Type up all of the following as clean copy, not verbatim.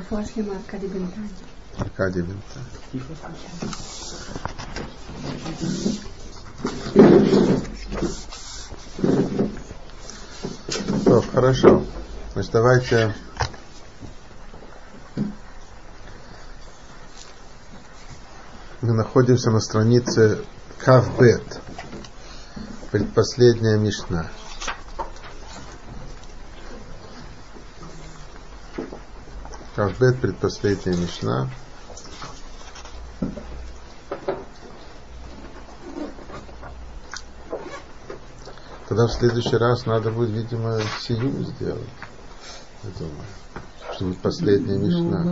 Рифуашлима Аркадий Бентань. Аркадий Бентань. Хорошо. Значит, давайте мы находимся на странице Кав-бет, предпоследняя мишна. Кав-бет, предпоследняя мишна. Тогда в следующий раз надо будет, видимо, сию сделать. Я думаю, чтобы последняя мишна.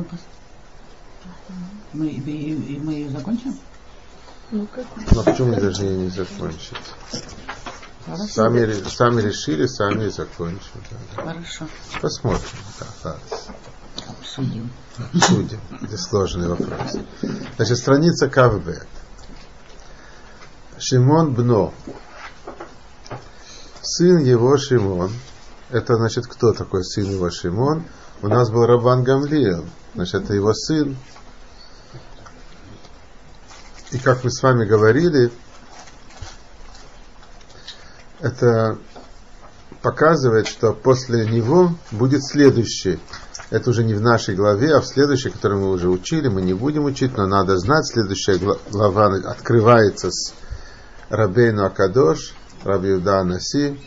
Мы ее закончим? Ну почему мы должны ее не закончить? Сами решили, сами и закончим. Да. Хорошо. Посмотрим. Да, Обсудим. Обсудим. Это сложный вопрос. Значит, страница Кав-бет. Шимон бно. Сын его Шимон. Это значит, кто такой сын его Шимон? У нас был Раббан Гамлиэл. Значит, это его сын. И как мы с вами говорили, это показывает, что после него будет следующий. Это уже не в нашей главе, а в следующей, которую мы уже учили. Мы не будем учить, но надо знать. Следующая глава открывается с Рабейну Акадош, Раби Юда Анаси.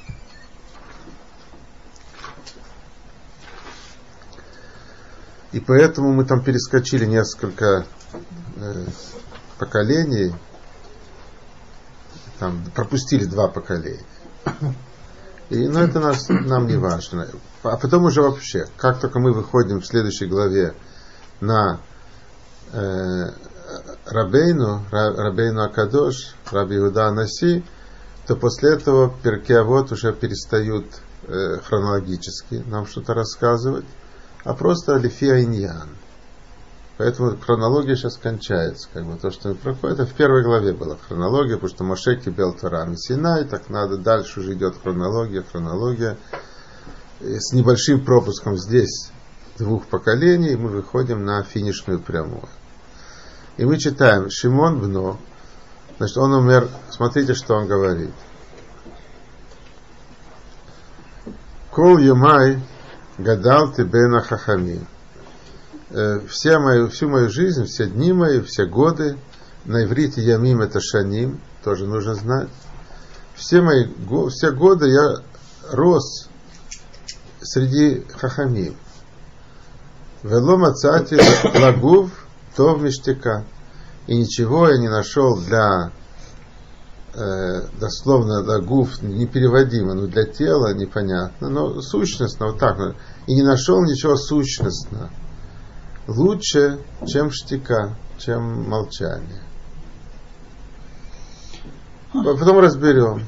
И поэтому мы там перескочили несколько поколений, там пропустили 2 поколения. Но это нам не важно. А потом уже вообще, как только мы выходим в следующей главе на Рабейну Акадош, Раби Иуда Анаси, то после этого Перкей Авот уже перестают хронологически нам что-то рассказывать, а просто Лифи Иньян. Поэтому хронология сейчас кончается. Как бы то, что мы проходим, это в первой главе была хронология, потому что Моше кибел Тора Синай, так надо, дальше уже идет хронология. С небольшим пропуском здесь 2 поколений, мы выходим на финишную прямую. И мы читаем Шимон бно. Значит, он умер. Смотрите, что он говорит. Кол юмай гадал ты бена хахамим. Всю мою жизнь, все дни мои, все годы, на иврите ямим это шаним, тоже нужно знать. Все годы я рос среди хахамим. Вело мацати лагув тов миштека. И ничего я не нашел для, дословно, лагув, непереводимо, но для тела непонятно, но сущностно, вот так. И не нашел ничего сущностного. Лучше, чем штика, чем молчание. Потом разберем.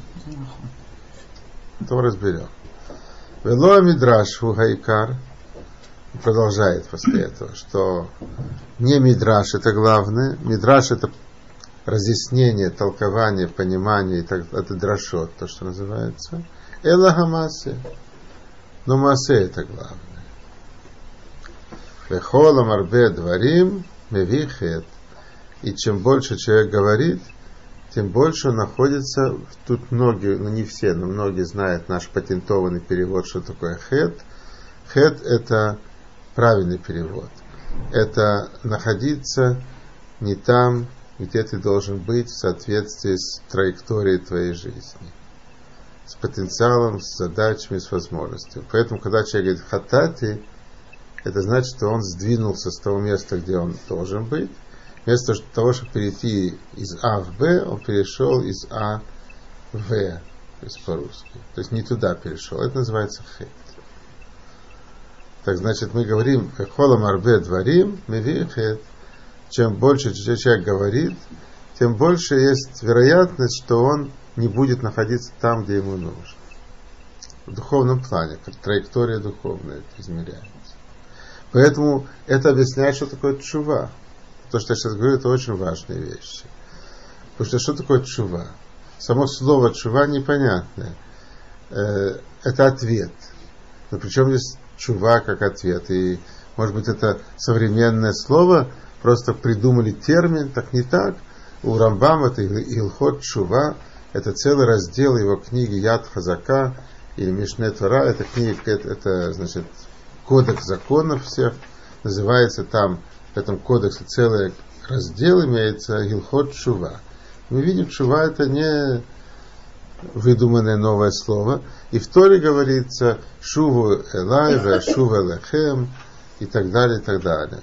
Вело мидраш хугайкар. Продолжает после этого, что не мидраш это главное. Мидраш это разъяснение, толкование, понимание. Это драшот, то, что называется. Эла хамасе. Но масе это главное. Вехола марбе дварим мевихет. И чем больше человек говорит, тем больше он находится. Тут многие, не все, но многие знают наш патентованный перевод, что такое хет. Хет это правильный перевод. Это находиться не там, где ты должен быть в соответствии с траекторией твоей жизни. С потенциалом, с задачами, с возможностями. Поэтому, когда человек говорит хатати, это значит, что он сдвинулся с того места, где он должен быть. Вместо того, чтобы перейти из А в Б, он перешел из А в В, то есть по-русски. То есть не туда перешел. Это называется хет. Так значит, мы говорим, холам арбе дварим, мевихет. Чем больше человек говорит, тем больше есть вероятность, что он не будет находиться там, где ему нужно. В духовном плане, как траектория духовная измеряется. Поэтому это объясняет, что такое тшува. То, что я сейчас говорю, это очень важные вещи. Потому что такое тшува? Само слово тшува непонятное. Это ответ. Но причем здесь тшува как ответ. И Может быть, это современное слово, просто придумали термин, так не так. У Рамбама это Илхот Тшува, это целый раздел его книги Яд Хазака или Мишне Тора, это книга, это значит, кодекс законов всех, называется там, в этом кодексе целый раздел имеется Илхот Тшува. Мы видим, Тшува это не выдуманное новое слово, и в Торе говорится Шуву Элай, Шуву Элехем, и так далее, и так далее.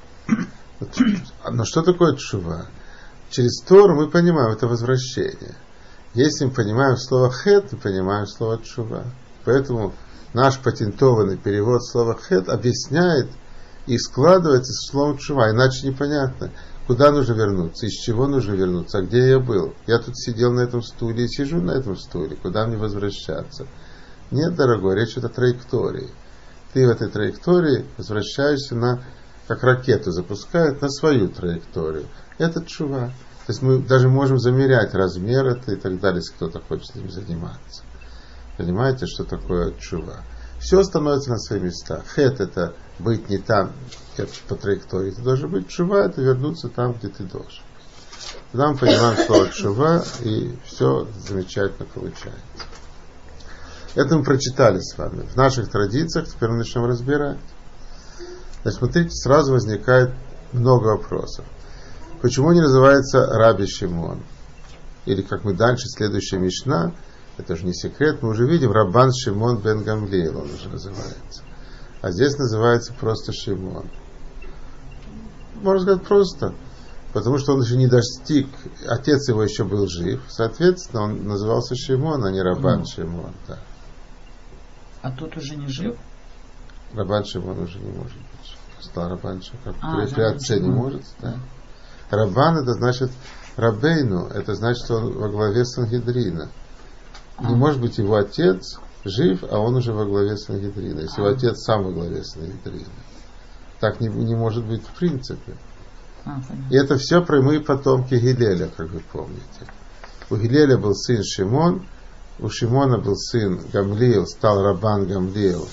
Но что такое тшува? Через Тору мы понимаем, это возвращение. Если мы понимаем слово хет, мы понимаем слово тшува. Поэтому наш патентованный перевод слова хет объясняет и складывается с словом тшува. Иначе непонятно, куда нужно вернуться, из чего нужно вернуться, а где я был. Я тут сидел на этом стуле и сижу на этом стуле. Куда мне возвращаться? Нет, дорогой, речь идет о траектории. Ты в этой траектории возвращаешься как ракету запускает, на свою траекторию. Это тшува. То есть мы даже можем замерять размер это и так далее, если кто-то хочет этим заниматься. Понимаете, что такое тшува? Все становится на свои места. Хет это быть не там, по траектории ты должен быть. Тшува это вернуться там, где ты должен. Тогда мы понимаем слово тшува, и все замечательно получается. Это мы прочитали с вами. В наших традициях теперь мы начнем разбирать. Значит, смотрите, сразу возникает много вопросов. Почему не называется Раби Шимон? Или, как мы дальше, следующая Мишна, это же не секрет, мы уже видим, Раббан Шимон бен Гамлиэл, он уже называется. А здесь называется просто Шимон. Можно сказать просто, потому что он еще не достиг, отец его еще был жив, соответственно, он назывался Шимон, а не Раббан Шимон. Да. А тот уже не жив? Раббан Шимон уже не может быть. Стал Раббан Шимон. При отце не может. Да. Раббан это значит Рабейну, это значит, что он во главе Сангедрина. Не может быть его отец жив, а он уже во главе Сангедрина. Если его отец сам во главе Сангедрина. Так не может быть в принципе. И это все прямые потомки Гилеля, как вы помните. У Гилеля был сын Шимон, у Шимона был сын Гамлиэл, стал Раббан Гамлиэл.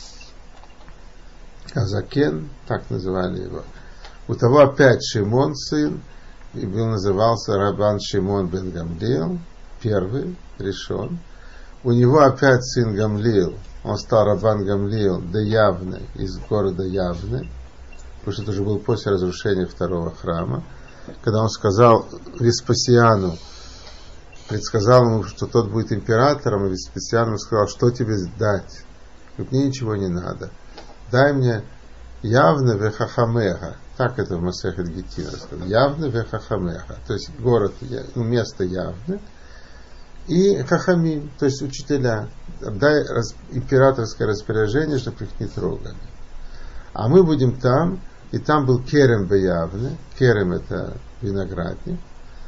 Азакен, так называли его. У того опять Шимон сын, и назывался Раббан Шимон бен Гамлиэл, первый, решен. У него опять сын Гамлиэл, он стал Раббан Гамлиэл де Явне, из города Явне, потому что это уже было после разрушения второго храма, когда он сказал Веспасиану, предсказал ему, что тот будет императором, и Веспасиан ему сказал, что тебе дать? Мне ничего не надо. Дай мне Явне вехахамеха. Так это в Масехет Гитин рассказано. Явне вехахамеха. То есть город, место Явне. И хахамим, то есть учителя. Дай императорское распоряжение, чтобы их не трогали. А мы будем там, и там был Керем Беявне. Керем это виноградник.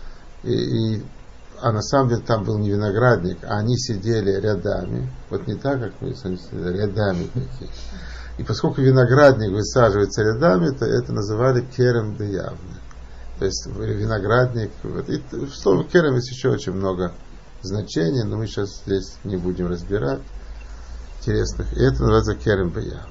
А на самом деле там был не виноградник, а они сидели рядами. Вот не так, как мы сидели, рядами такие. И поскольку виноградник высаживается рядами, то это называли Керем де Явне. То есть виноградник. И в слове Керем есть еще очень много значений, но мы сейчас здесь не будем разбирать интересных. И это называется Керем де Явне.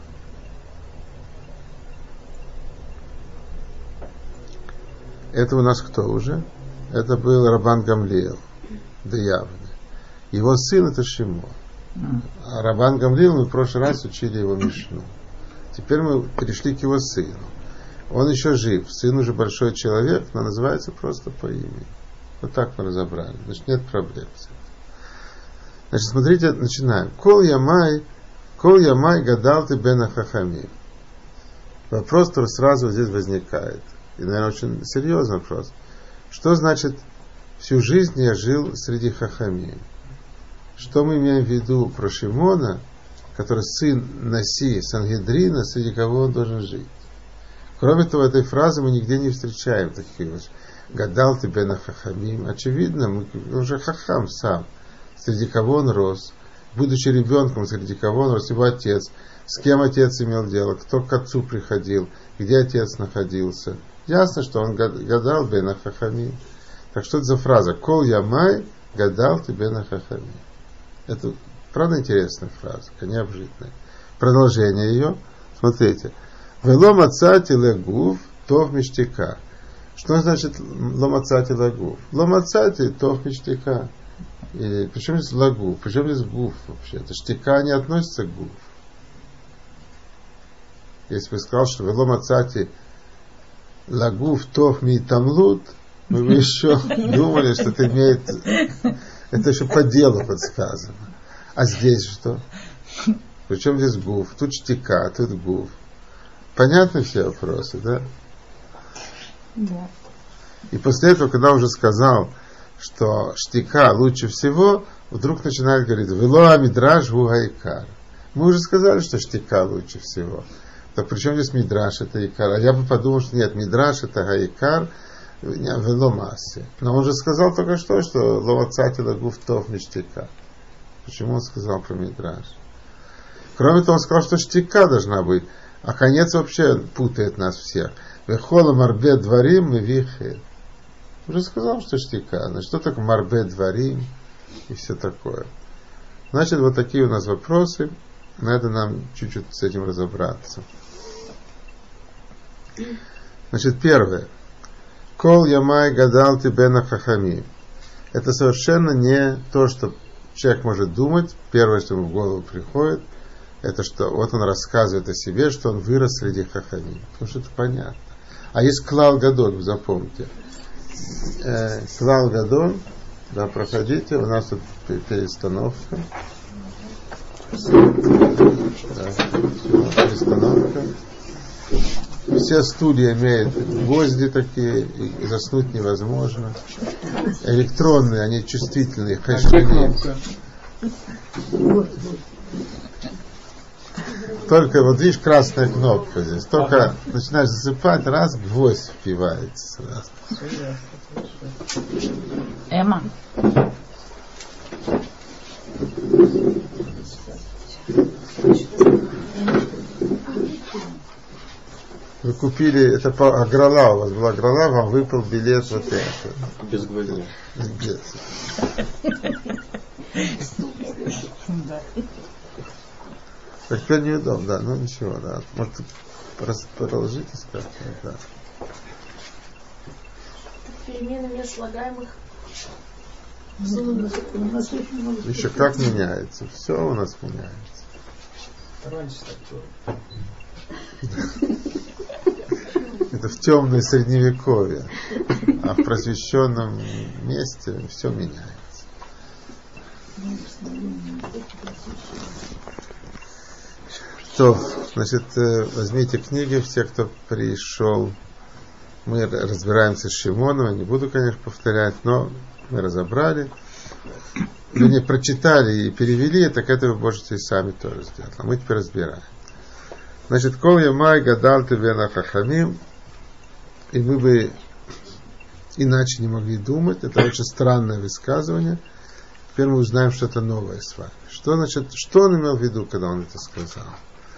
Это у нас кто уже? Это был Раббан Гамлиэл де Явне. Его сын это Шимон. А Раббан Гамлиэл мы в прошлый раз учили его Мишну. Теперь мы перешли к его сыну. Он еще жив. Сын уже большой человек, но называется просто по имени. Вот так мы разобрали. Значит, нет проблем с этим. Значит, смотрите, начинаем. Кол ямай гадал ты бена хахамим. Вопрос, который сразу здесь возникает. И, наверное, очень серьезный вопрос. Что значит всю жизнь я жил среди хахамим? Что мы имеем в виду про Шимона, который сын Наси Сангедрина, среди кого он должен жить? Кроме того, этой фразы мы нигде не встречаем таких вот. Гадал ты бена хахамим. Очевидно, он уже хахам сам. Среди кого он рос. Будучи ребенком, среди кого он рос. Его отец. С кем отец имел дело. Кто к отцу приходил. Где отец находился. Ясно, что он гадал бена хахамим. Так что это за фраза? Кол ямай гадал ты бена хахамим. Это правда интересная фраза, необжитная. Продолжение ее. Смотрите. Вело мацати легув тов миштика. Что значит ломацати лагув? Ломацати тов миштика. Причем здесь лагув? Причем здесь гуф вообще? Это штика не относится к гуф. Если бы сказал, что вело мацати лагув тов ми тамлут, мы бы еще думали, что это имеет... Это еще по делу подсказано. А здесь что? Причем здесь гуф? Тут штика, тут гуф. Понятны все вопросы, да? Да. И после этого, когда уже сказал, что штика лучше всего, вдруг начинает говорить, «Велоа мидраш гу гаикар». Мы уже сказали, что штика лучше всего. Так при чем здесь мидраш, это икар? А я бы подумал, что нет, мидраш это гаикар, вело массе. Но он же сказал только что ловацати лагув тов миштика. Почему он сказал про мидраш? Кроме того, он сказал, что штика должна быть. А конец вообще путает нас всех. Вехола марбе дворим и вихет. Уже сказал, что штика. Значит, что такое марбе дворим и все такое. Значит, вот такие у нас вопросы. Надо нам чуть-чуть с этим разобраться. Значит, первое. Кол ямай гадал бена хахами. Это совершенно не то, что человек может думать. Первое, что ему в голову приходит, это что вот он рассказывает о себе, что он вырос среди хахамим. Потому что это понятно. А есть клал гадоль, вы запомните. Клал гадоль, да, проходите, у нас тут перестановка. Да, перестановка. Все стулья имеют гвозди такие, и заснуть невозможно. Электронные, они чувствительные, хэшани. Только, вот видишь, красная кнопка здесь. Только начинаешь засыпать, раз, гвоздь впивается сразу. Эмма. Вы купили, это по аграла, у вас была аграла, вам выпал билет вот это. Без гвоздей. Без. Так теперь неудобно, да, ну ничего, да. Может, продолжите сказать, да. Перемены мест слагаемых. Еще как меняется, все у нас меняется. Раньше так было. Это в темное средневековье, а в просвещенном месте все меняется. То, значит, возьмите книги, все, кто пришел. Мы разбираемся с Шимоном, я не буду, конечно, повторять, но мы разобрали. Вернее, прочитали и перевели, так это вы можете и сами тоже сделать. А мы теперь разбираем. Значит, кол ямай гадал тебе на хахамим, и мы бы иначе не могли думать. Это очень странное высказывание. Теперь мы узнаем что-то новое с вами. Что значит, что он имел в виду, когда он это сказал?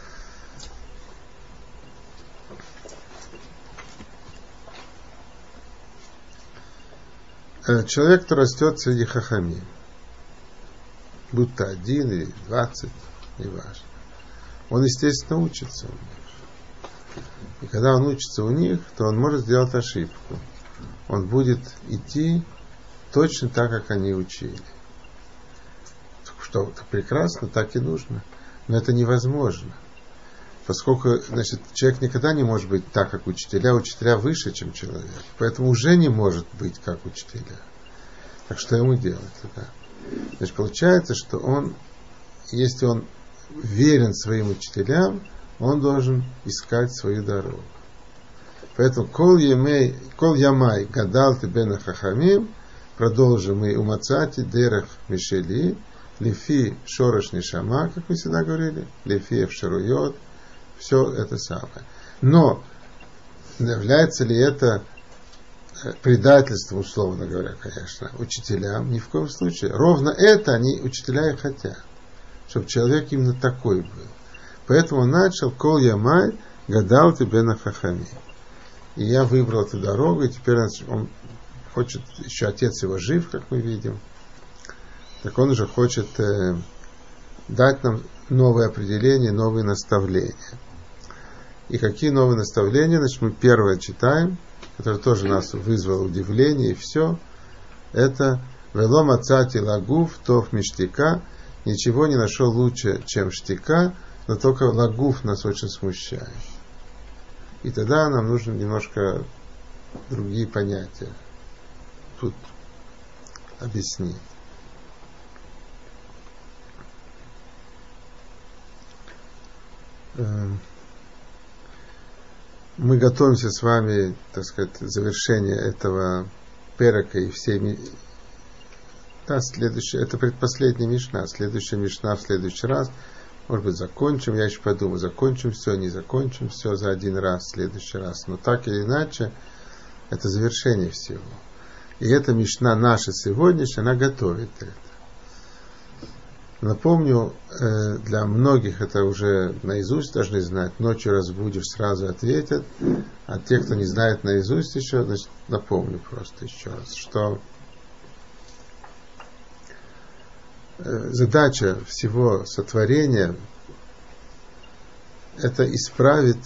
Человек, кто растет среди хахамим, будто 1 или 20, неважно, он, естественно, учится у них. И когда он учится у них, то он может сделать ошибку. Он будет идти точно так, как они учили. Что это прекрасно, так и нужно. Но это невозможно. Поскольку, значит, человек никогда не может быть так, как учителя. Учителя выше, чем человек. Поэтому уже не может быть, как учителя. Так что ему делать? Да? Значит, получается, что он, если он верен своим учителям, он должен искать свою дорогу. Поэтому кол ямай гадал тебе на хахамим, продолжим мы умацати дерех мишели, лифи шорош нишама, как мы всегда говорили, лифи эфшаруйот, все это самое. Но является ли это предательством, условно говоря, конечно, учителям? Ни в коем случае. Ровно это они, учителя, и хотят. Чтобы человек именно такой был. Поэтому он начал кол ямай гадал тебе на хахами. И я выбрал эту дорогу, и теперь он хочет, еще отец его жив, как мы видим, так он уже хочет дать нам новое определение, новые наставления. И какие новые наставления? Значит, мы первое читаем, которое тоже нас вызвало удивление, и все. Это «Вело мацати лагуф тов миштика». Ничего не нашел лучше, чем штика, но только лагуф нас очень смущает. И тогда нам нужно немножко другие понятия тут объяснить. Мы готовимся с вами, так сказать, к завершению этого перека и всеми. Да, следующая, это предпоследняя мишна. Следующая мишна в следующий раз. Может быть, закончим. Я еще подумаю, закончим все, не закончим все за один раз, в следующий раз. Но так или иначе, это завершение всего. И эта мишна наша сегодняшняя, она готовит это. Напомню, для многих это уже наизусть должны знать. Ночью разбудишь, сразу ответят. А те, кто не знает наизусть еще, значит, напомню просто еще раз, что задача всего сотворения это исправить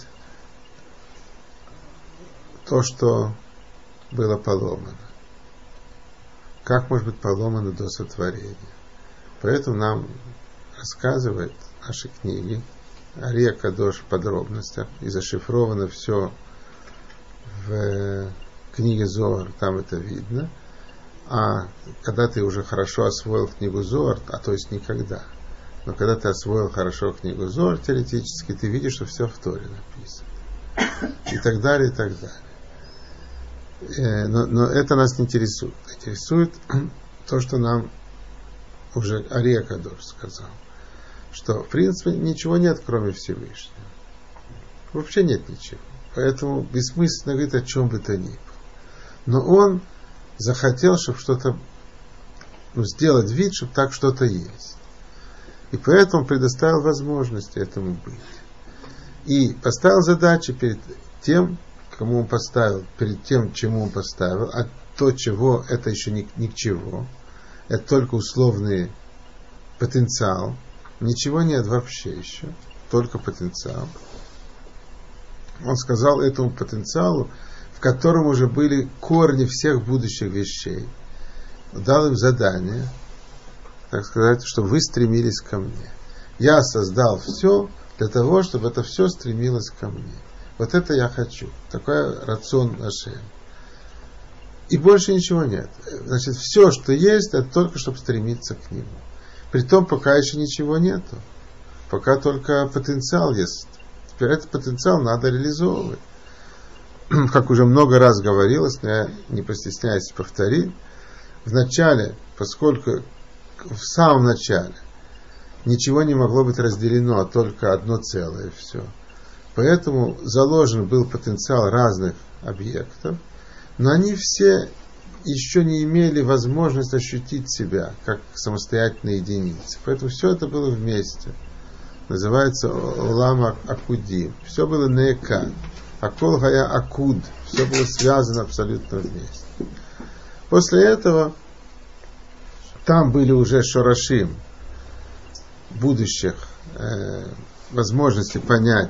то, что было поломано. Как может быть поломано до сотворения? Поэтому нам рассказывает наши книги Ария Кадош в подробностях, и зашифровано все в книге Зоар, там это видно. А когда ты уже хорошо освоил книгу Зоар, а то есть никогда, но когда ты освоил хорошо книгу Зоар, теоретически ты видишь, что все в Торе написано. И так далее, и так далее. Но это нас не интересует. Интересует то, что нам уже Ария Кадош сказал, что в принципе ничего нет, кроме Всевышнего. Вообще нет ничего. Поэтому бессмысленно говорить о чем бы то ни было. Но он захотел, чтобы что-то, сделать вид, чтобы так что-то есть. И поэтому предоставил возможности этому быть. И поставил задачи перед тем, кому он поставил, перед тем, чему он поставил, а то, чего, это еще ни к чему. Это только условный потенциал. Ничего нет вообще еще. Только потенциал. Он сказал этому потенциалу, в котором уже были корни всех будущих вещей. Дал им задание, так сказать, чтобы вы стремились ко мне. Я создал все для того, чтобы это все стремилось ко мне. Вот это я хочу. Такой рацион Ашем. И больше ничего нет. Значит, все, что есть, это только чтобы стремиться к нему. Притом, пока еще ничего нету. Пока только потенциал есть. Теперь этот потенциал надо реализовывать. Как уже много раз говорилось, но я не постесняюсь повторить. В начале, поскольку в самом начале ничего не могло быть разделено, а только одно целое все. Поэтому заложен был потенциал разных объектов, но они все еще не имели возможности ощутить себя как самостоятельные единицы. Поэтому все это было вместе. Называется Олам Акудим. Все было неэка. Акол гая акуд. Все было связано абсолютно вместе. После этого там были уже шорашим будущих возможности понять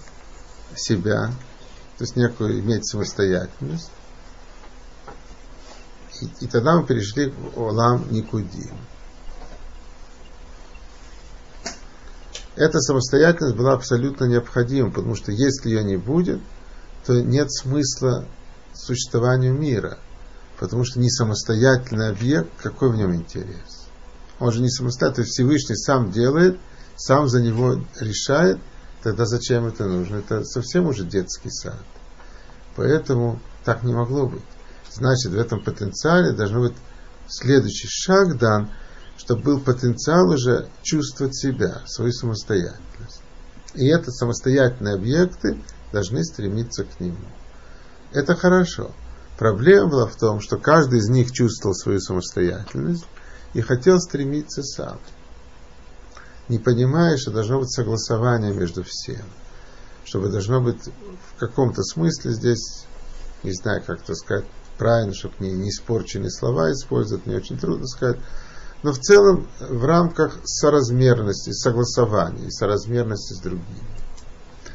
себя, то есть некую иметь самостоятельность. И тогда мы перешли в Олам Никудим. Эта самостоятельность была абсолютно необходима, потому что если ее не будет, то нет смысла существованию мира. Потому что не самостоятельный объект, какой в нем интерес? Он же не самостоятельный, то есть Всевышний сам делает, сам за него решает, тогда зачем это нужно? Это совсем уже детский сад. Поэтому так не могло быть. Значит, в этом потенциале должен быть следующий шаг дан, чтобы был потенциал уже чувствовать себя, свою самостоятельность. И это самостоятельные объекты должны стремиться к нему. Это хорошо. Проблема была в том, что каждый из них чувствовал свою самостоятельность и хотел стремиться сам. Не понимая, что должно быть согласование между всем. Чтобы должно быть в каком-то смысле здесь, не знаю, как это сказать правильно, чтобы не испорченные слова использовать, мне очень трудно сказать. Но в целом в рамках соразмерности, согласования и соразмерности с другими.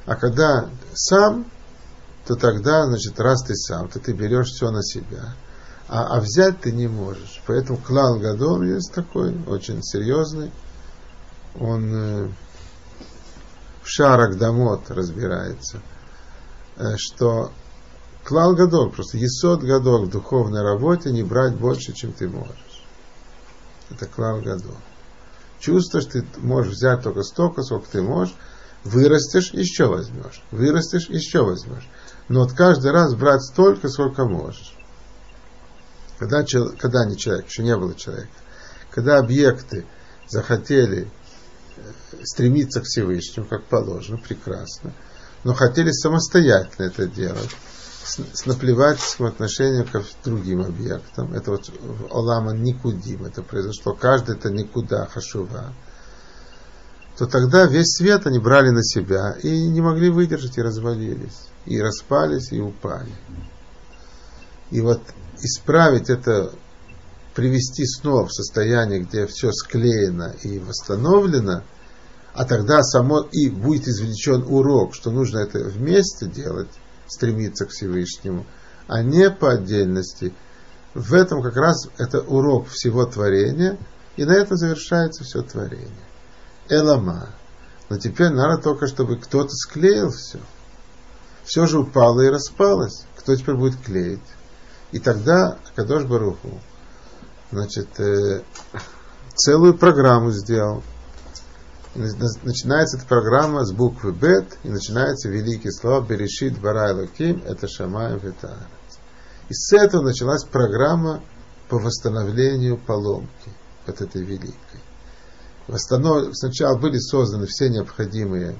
А когда сам, то тогда, значит, раз ты сам, то ты берешь все на себя. А взять ты не можешь. Поэтому клал гадол есть такой, очень серьезный. Он в шарах дамот разбирается, что клал гадол, просто есод гадол в духовной работе не брать больше, чем ты можешь. Это клал гадол. Чувствуешь, ты можешь взять только столько, сколько ты можешь, вырастешь, еще возьмешь. Вырастешь, еще возьмешь. Но вот каждый раз брать столько, сколько можешь. Когда не человек, еще не было человека, когда объекты захотели стремиться к Всевышнему, как положено, прекрасно, но хотели самостоятельно это делать, с наплевательским отношением к другим объектам, это вот в Олама Никудим, это произошло, каждый это никуда, хашува, то тогда весь свет они брали на себя и не могли выдержать, и развалились, и распались, и упали. И вот исправить это, привести снова в состояние, где все склеено и восстановлено, а тогда само и будет извлечен урок, что нужно это вместе делать, стремиться к Всевышнему, а не по отдельности. В этом как раз это урок всего творения, и на этом завершается все творение. Элама. Но теперь надо только, чтобы кто-то склеил все. Все же упало и распалось. Кто теперь будет клеить? И тогда Кадош Барух Ху, значит, целую программу сделал. Начинается эта программа с буквы Бет, и начинаются великие слова Берешит Бара Элоким, это Шамаем Ветаарец. И с этого началась программа по восстановлению поломки вот этой великой. Сначала были созданы все необходимые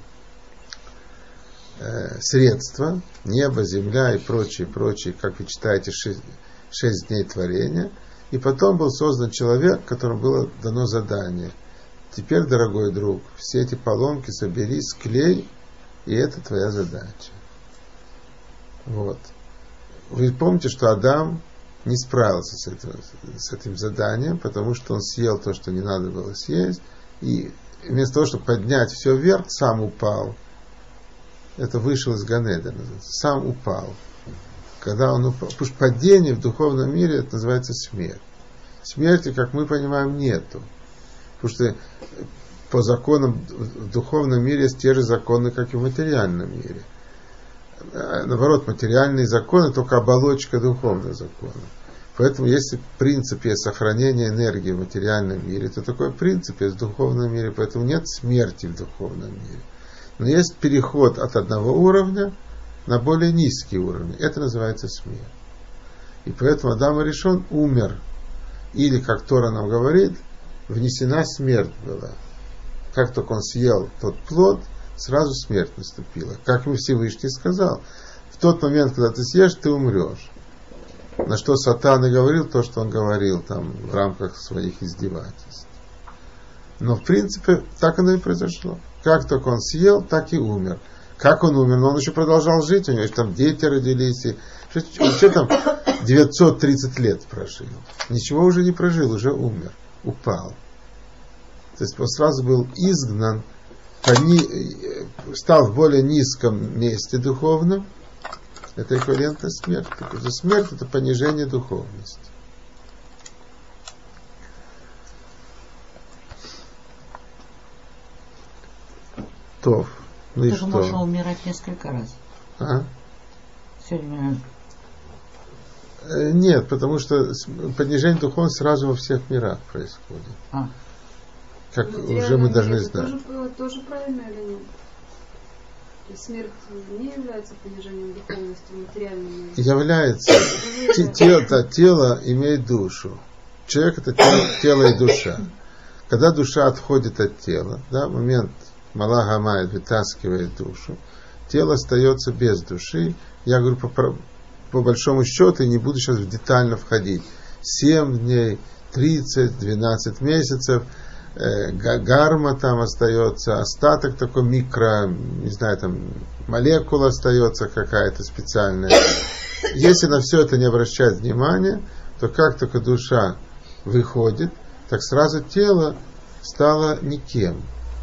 средства, небо, земля и прочие, как вы читаете, 6 дней творения, и потом был создан человек, которому было дано задание. Теперь, дорогой друг, все эти поломки собери, склей, и это твоя задача. Вот. Вы помните, что Адам не справился с этим заданием, потому что он съел то, что не надо было съесть, и вместо того, чтобы поднять все вверх, сам упал. Это вышел из Ганедена, сам упал. Когда он упал, потому что падение в духовном мире, это называется смерть. Смерти, как мы понимаем, нету. Потому что по законам в духовном мире есть те же законы, как и в материальном мире. Наоборот, материальные законы только оболочка духовных законов. Поэтому, если принцип есть сохранение энергии в материальном мире, то такой принцип есть в духовном мире. Поэтому нет смерти в духовном мире. Но есть переход от одного уровня на более низкий уровень. Это называется смерть. И поэтому Адам Аришон умер. Или, как Тора нам говорит, внесена смерть была. Как только он съел тот плод, сразу смерть наступила. Как ему Всевышний сказал, в тот момент, когда ты съешь, ты умрешь. На что Сатан и говорил то, что он говорил там в рамках своих издевательств. Но в принципе так оно и произошло. Как только он съел, так и умер. Как он умер? Но он еще продолжал жить, у него еще там дети родились. Он что там 930 лет прожил. Ничего уже не прожил, уже умер. Упал. То есть он сразу был изгнан, стал в более низком месте духовном. Это эквивалентная смерть. Потому что смерть — это понижение духовности. То. Ну и что? Можно умирать несколько раз. А? Сегодня... Нет, потому что понижение духовности сразу во всех мирах происходит. Как уже мы должны знать. Тоже правильно или нет? Смерть не является понижением духовности в материальном мире? Является. Тело имеет душу. Человек — это тело и душа. Когда душа отходит от тела, да, в момент Малах Амайд вытаскивает душу, тело остается без души. Я говорю по большому счету, и не буду сейчас детально входить. 7 дней, 30, 12 месяцев, гарма там остается, остаток такой не знаю, там молекула остается какая-то специальная. Если на все это не обращать внимания, то как только душа выходит, так сразу тело стало никем.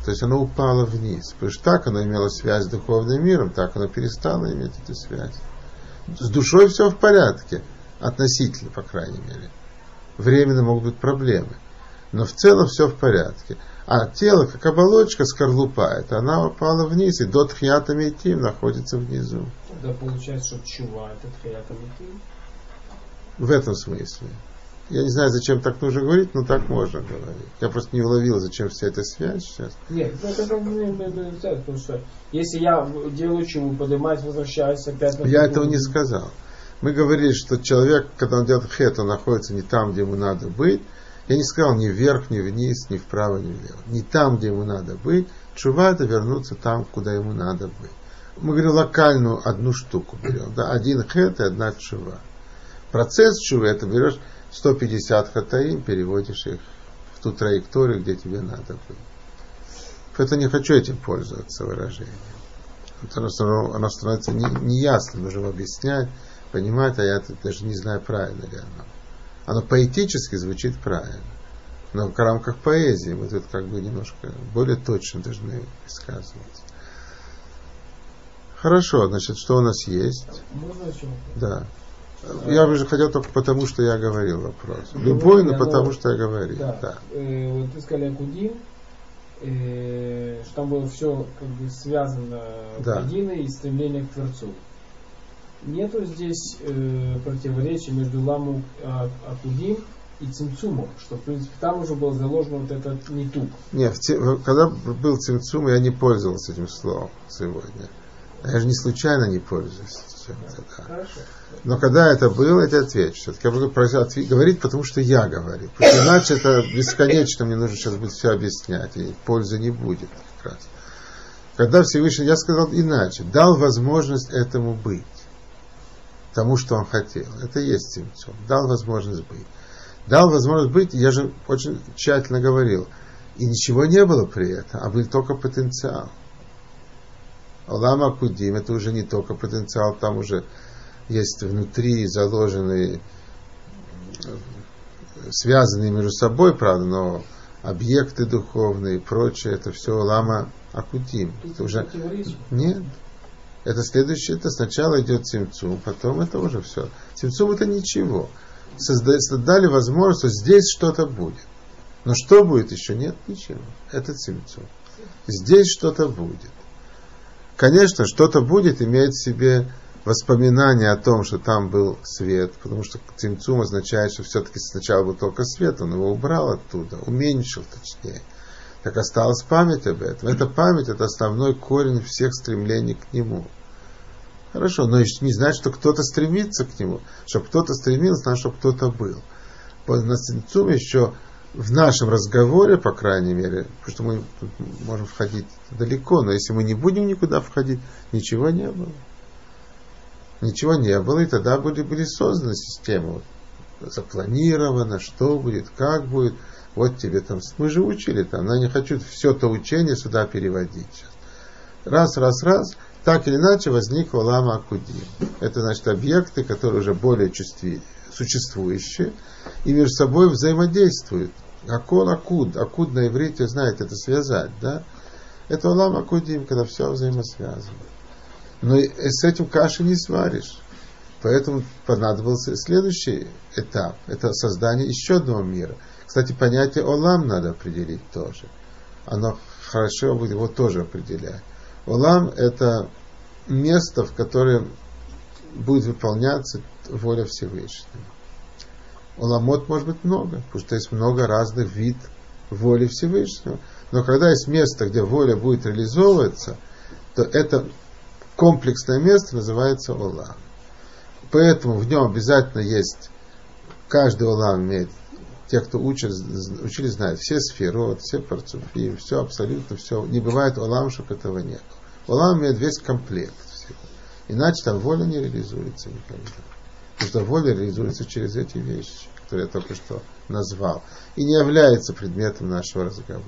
То есть оно упало вниз. Потому что так оно имело связь с духовным миром, так оно перестало иметь эту связь. С душой все в порядке. Относительно, по крайней мере. Временно могут быть проблемы. Но в целом все в порядке. А тело, как оболочка, скорлупа, это она упала вниз, и до тхията митим находится внизу. Да, получается, что чува это тхията митим. В этом смысле. Я не знаю, зачем так нужно говорить, но так можно говорить. Я просто не уловил, зачем вся эта связь сейчас. Нет, это как бы взять, потому что если я делаю чуву, поднимаюсь, возвращаюсь опять на... Я этого не сказал. Мы говорили, что человек, когда он делает хет, он находится не там, где ему надо быть. Я не сказал ни вверх, ни вниз, ни вправо, ни влево. Не там, где ему надо быть. Чува — это вернуться там, куда ему надо быть. Мы говорим локальную одну штуку берем. Да? Один хет и одна чува. Процесс чувы — это берешь 150 хатаим, переводишь их в ту траекторию, где тебе надо быть. Поэтому не хочу этим пользоваться выражением. Оно становится неясным, нужно объяснять, понимать, а я даже не знаю, правильно ли оно. Оно поэтически звучит правильно. Но в рамках поэзии мы тут как бы немножко более точно должны высказываться. Хорошо, значит, что у нас есть? Можно еще? Да. Я уже хотел только потому, что я говорил вопрос. Любой, но потому, что я говорил. Да. Да. Вот ты сказали Акудим, что там было все как бы связано воедино и стремление к Творцу. Нету здесь противоречия между ламу Акудим и Цимцумом, что в принципе там уже был заложен вот этот нитук. Нет, когда был Цимцум, я не пользовался этим словом сегодня. Я же не случайно не пользуюсь. Да. Хорошо. Но когда это было, я тебе отвечу. Все-таки я буду говорить, потому что я говорю. Потому что иначе это бесконечно, мне нужно сейчас будет все объяснять, и пользы не будет как раз. Когда Всевышний, я сказал иначе, дал возможность этому быть. Тому, что он хотел. Это и есть Цимцум. Дал возможность быть. Дал возможность быть, я же очень тщательно говорил. И ничего не было при этом, а был только потенциал. Олам Акудим, это уже не только потенциал, там уже есть внутри заложенные, связанные между собой, правда, но объекты духовные и прочее, это все Олам Акудим. Это уже... Нет. Это следующее, это сначала идет Цимцум, потом это уже все. Цимцум — это ничего. Создали возможность, что здесь что-то будет. Но что будет еще? Нет ничего. Это Цимцум. Здесь что-то будет. Конечно, что-то будет, имеет в себе воспоминание о том, что там был свет, потому что Цимцум означает, что все-таки сначала был только свет, он его убрал оттуда, уменьшил точнее. Так осталась память об этом. Эта память — это основной корень всех стремлений к нему. Хорошо, но не значит, что кто-то стремится к нему. Чтобы кто-то стремился, надо, чтобы кто-то был. На Цимцум еще в нашем разговоре, по крайней мере, потому что мы тут можем входить далеко, но если мы не будем никуда входить, ничего не было. Ничего не было, и тогда были созданы системы. Запланировано, что будет, как будет. Вот тебе там, мы же учили там, но я не хочу все то учение сюда переводить сейчас. Раз, так или иначе возникло Олам Акудим. Это значит объекты, которые уже более существующие и между собой взаимодействуют. Акол Акуд. Акуд на иврите, знаете, это связать, да? Это Олам Акудим, когда все взаимосвязано. Но с этим каши не сваришь. Поэтому понадобился следующий этап. Это создание еще одного мира. Кстати, понятие Олам надо определить тоже. Оно хорошо будет его тоже определять. Олам — это место, в котором будет выполняться воля Всевышнего. Оламот может быть много, потому что есть много разных видов воли Всевышнего. Но когда есть место, где воля будет реализовываться, то это комплексное место называется Олам. Поэтому в нем обязательно есть, каждый Олам имеет, те, кто учили, знают, все сферот, все парцуфи, все абсолютно, все. Не бывает Олам, чтобы этого нет. Олам имеет весь комплект всего. Иначе там воля не реализуется никогда. Потому что воля реализуется через эти вещи, которые я только что назвал. И не является предметом нашего разговора.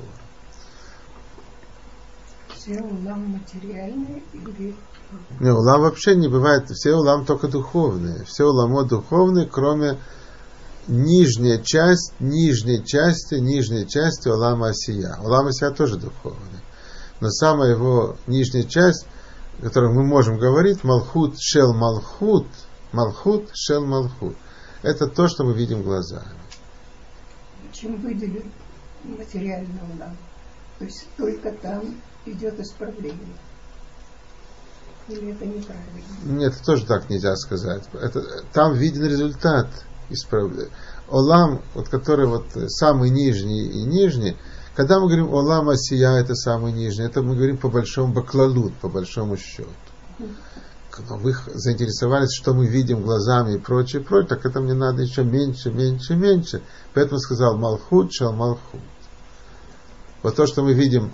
Все улам материальные или... Не, улам вообще не бывает. Все улам только духовные. Все уламот духовные, кроме нижней части улама Асия. Улам Асия тоже духовный. Но самая его нижняя часть, о которой мы можем говорить, Малхут Шел Малхут, Малхут Шел Малхут, это то, что мы видим глазами. Чем выделен материальный улам? То есть только там идет исправление. Или это неправильно? Нет, это тоже так нельзя сказать. Там виден результат исправления. Олам, вот, который вот самый нижний и нижний, когда мы говорим Олам Асия, это самый нижний, это мы говорим по большому баклалут, по большому счету. Когда вы заинтересовались, что мы видим глазами и прочее, так это мне надо еще меньше, меньше, меньше. Поэтому сказал Малхут, Шал Малхут. Вот то, что мы видим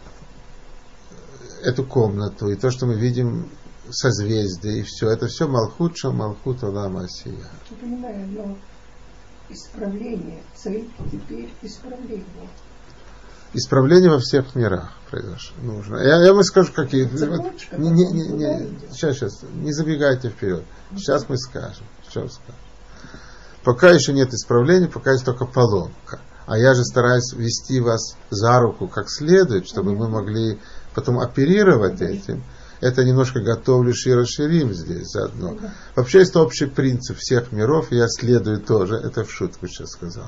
эту комнату, и то, что мы видим созвездие, и все, это все Малхут, Шал Малхут, Олам Асия. Я понимаю, но исправление, цель теперь исправление. Исправление во всех мирах произошло. Нужно. Я вам скажу, какие. Сейчас, не забегайте вперед. Сейчас мы скажем. Пока еще нет исправления, пока есть только поломка. А я же стараюсь вести вас за руку как следует, чтобы мы могли потом оперировать этим. Это немножко готовлю Шира Ширим здесь заодно. Вообще есть общий принцип всех миров, и я следую тоже. Это в шутку сейчас сказал.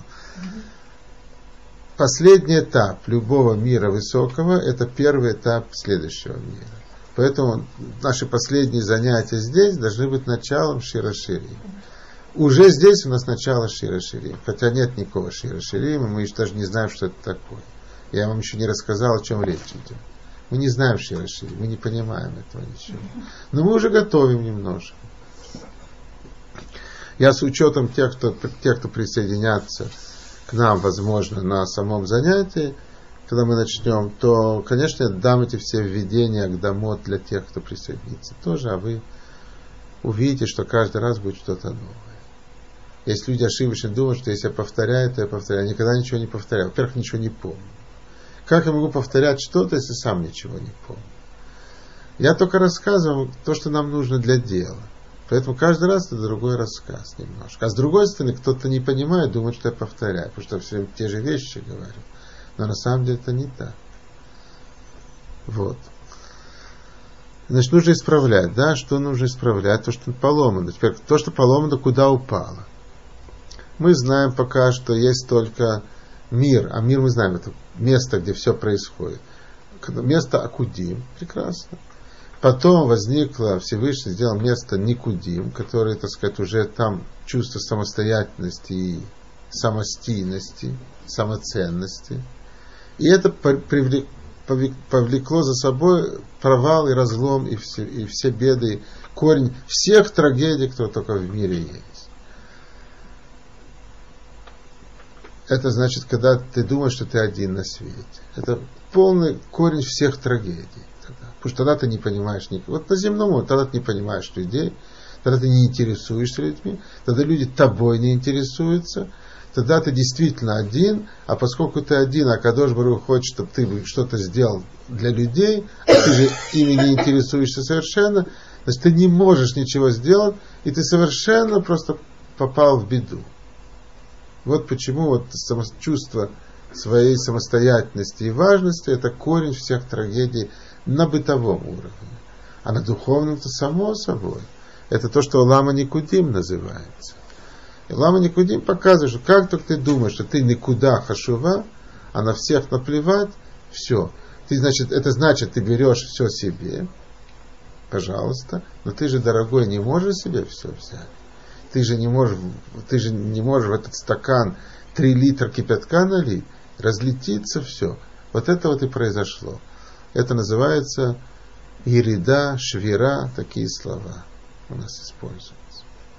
Последний этап любого мира высокого – это первый этап следующего мира. Поэтому наши последние занятия здесь должны быть началом Шира Ширим. Уже здесь у нас начало Шира Ширим. Хотя нет никакого Шира Ширим, мы еще даже не знаем, что это такое. Я вам еще не рассказал, о чем речь идет. Мы не знаем Шира Ширим, мы не понимаем этого ничего. Но мы уже готовим немножко. Я с учетом тех, кто присоединятся к нам, возможно, на самом занятии, когда мы начнем, то, конечно, я дам эти все введения к домот для тех, кто присоединится тоже, а вы увидите, что каждый раз будет что-то новое. Есть люди ошибочно думают, что если я повторяю, то я повторяю. Я никогда ничего не повторяю. Во-первых, ничего не помню. Как я могу повторять что-то, если сам ничего не помню? Я только рассказываю то, что нам нужно для дела. Поэтому каждый раз это другой рассказ немножко. А с другой стороны, кто-то не понимает, думает, что я повторяю, потому что я все время те же вещи говорю. Но на самом деле это не так. Вот. Значит, нужно исправлять. Да, что нужно исправлять? То, что поломано. Теперь, то, что поломано, куда упало. Мы знаем пока, что есть только мир. А мир мы знаем, это место, где все происходит. Место Акудим. Прекрасно. Потом возникло, Всевышний сделал место Никудим, которое, так сказать, уже там чувство самостоятельности и самостийности, самоценности. И это повлекло за собой провал и разлом, и все беды, корень всех трагедий, кто только в мире есть. Это значит, когда ты думаешь, что ты один на свете. Это полный корень всех трагедий. Потому что тогда ты не понимаешь никого. Вот на земном уровне тогда ты не понимаешь людей, тогда ты не интересуешься людьми, тогда люди тобой не интересуются, тогда ты действительно один, а поскольку ты один, а Кадош Барух хочет, чтобы ты что-то сделал для людей, а ты же ими не интересуешься совершенно, значит, ты не можешь ничего сделать, и ты совершенно просто попал в беду. Вот почему вот чувство своей самостоятельности и важности – это корень всех трагедий на бытовом уровне. А на духовном-то само собой. Это то, что Олама Никудим называется. И Олама Никудим показывает, что как только ты думаешь, что ты никуда хашува, а на всех наплевать, все. Это значит, ты берешь все себе, пожалуйста, но ты же, дорогой, не можешь себе все взять. Ты же не можешь в этот стакан 3 литра кипятка налить, разлетится все. Вот это вот и произошло. Это называется ирида, швира, такие слова у нас используются.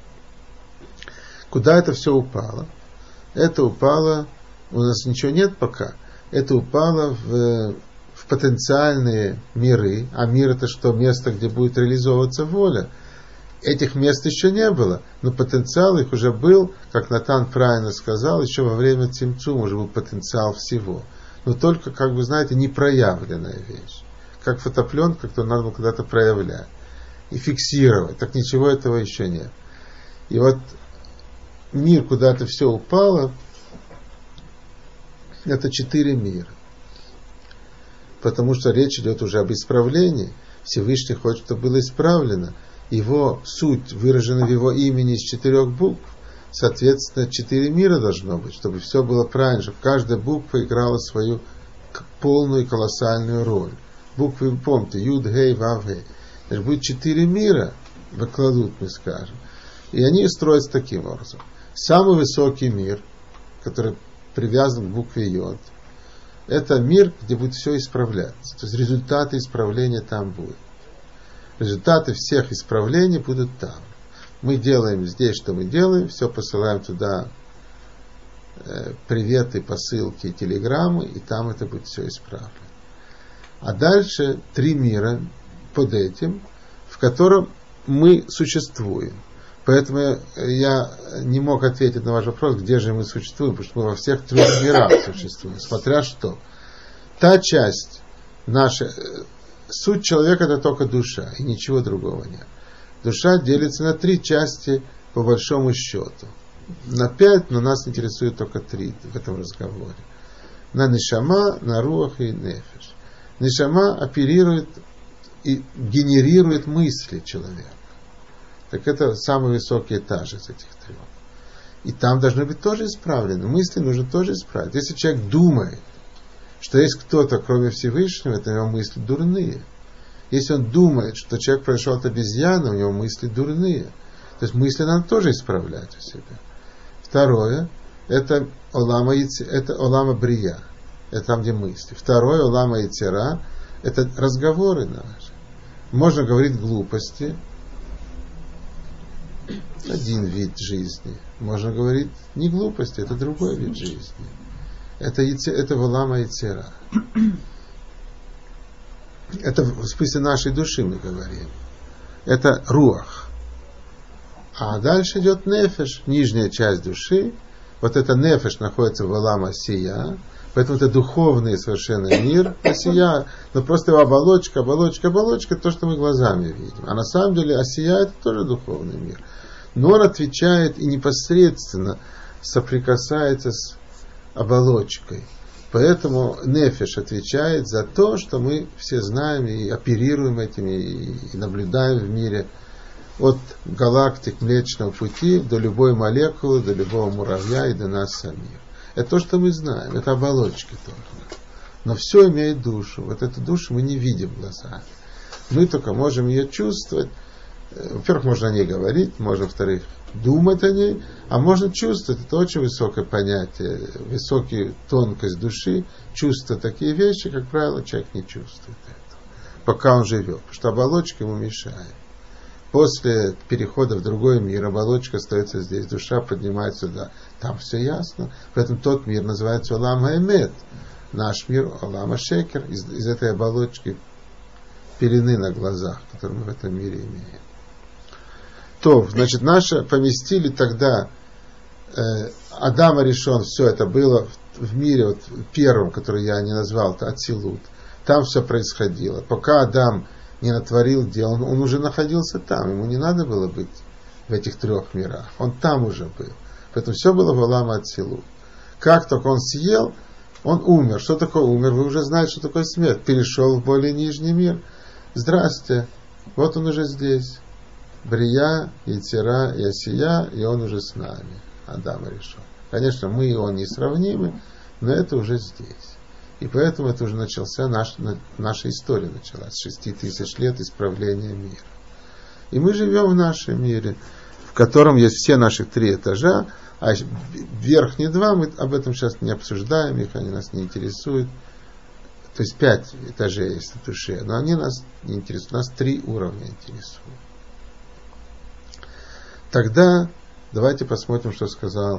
Куда это все упало? Это упало, у нас ничего нет пока, это упало в потенциальные миры. А мир это что? Место, где будет реализовываться воля. Этих мест еще не было, но потенциал их уже был, как Натан правильно сказал, еще во время Цимцума уже был потенциал всего. Но только, как вы знаете, непроявленная вещь. Как фотопленка, которую надо было когда-то проявлять и фиксировать. Так ничего этого еще нет. И вот мир, куда-то все упало, это 4 мира. потому что речь идет уже об исправлении. Всевышний хочет, чтобы было исправлено. Его суть выражена в его имени из 4 букв. Соответственно, 4 мира должно быть, чтобы все было правильно, чтобы каждая буква играла свою полную колоссальную роль. Буквы, вы помните, Юд, Гей, Вав, Гей. Значит, будет 4 мира, выкладут, мы скажем. И они строятся таким образом. Самый высокий мир, который привязан к букве Йод, это мир, где будет все исправляться. То есть результаты исправления там будут. Результаты всех исправлений будут там. Мы делаем здесь, что мы делаем, все посылаем туда приветы, посылки, телеграммы, и там это будет все исправлено. А дальше 3 мира под этим, в котором мы существуем. Поэтому я не мог ответить на ваш вопрос, где же мы существуем, потому что мы во всех 3 мирах существуем, смотря что. Та часть наша, суть человека это только душа, и ничего другого нет. Душа делится на 3 части по большому счету. На 5, но нас интересует только 3 в этом разговоре. На нешама, на руах и нефеш. Нешама оперирует и генерирует мысли человека. Так это самый высокий этаж из этих 3. И там должны быть тоже исправлены. Мысли нужно тоже исправить. Если человек думает, что есть кто-то, кроме Всевышнего, это у него мысли дурные. Если он думает, что человек пришел от обезьяны, у него мысли дурные. То есть мысли надо тоже исправлять у себя. Второе, это олама брия. Это там, где мысли. Второе, олама ицера, это разговоры наши. Можно говорить глупости. Один вид жизни. Можно говорить не глупости, это другой вид жизни. Это олама ицера. Это в смысле нашей души мы говорим. Это руах. А дальше идет нефеш, нижняя часть души. Вот это нефеш находится в олам асия. Поэтому это духовный совершенно мир. Асия, но просто его оболочка, то, что мы глазами видим. А на самом деле асия это тоже духовный мир. Но он отвечает и непосредственно соприкасается с оболочкой. Поэтому нефеш отвечает за то, что мы все знаем и оперируем этим, и наблюдаем в мире от галактик Млечного Пути до любой молекулы, до любого муравья и до нас самих. Это то, что мы знаем, это оболочки только. Но все имеет душу. Вот эту душу мы не видим глазами. Мы только можем ее чувствовать. Во-первых, можно о ней говорить, можно, во-вторых, думать о ней, а можно чувствовать. Это очень высокое понятие, высокая тонкость души. Чувствовать такие вещи, как правило, человек не чувствует этого, пока он живет, потому что оболочка ему мешает. После перехода в другой мир оболочка остается здесь, душа поднимается сюда. Там все ясно. Поэтому тот мир называется Олам Хаэмет. Наш мир Олам Ашекер. Из этой оболочки пелены на глазах, которые мы в этом мире имеем. То, значит, наши поместили тогда Адама решен, все это было в мире вот, первом, который я не назвал, это Ацилут. Там все происходило. Пока Адам не натворил дел, он уже находился там. Ему не надо было быть в этих 3 мирах. Он там уже был. Поэтому все было в Олам Ацилут. Как только он съел, он умер. Что такое умер? Вы уже знаете, что такое смерть. Перешел в более нижний мир. Здрасте. Вот он уже здесь. Брия, Ицера, и Асия, и он уже с нами. Адам решил. Конечно, мы и он несравнимы, но это уже здесь. И поэтому это уже начался, наша история началась. 6000 лет исправления мира. И мы живем в нашем мире, в котором есть все наши 3 этажа, а верхние 2, мы об этом сейчас не обсуждаем, их они нас не интересуют. То есть 5 этажей есть в душе, но они нас не интересуют. Нас 3 уровня интересуют. Тогда давайте посмотрим, что сказал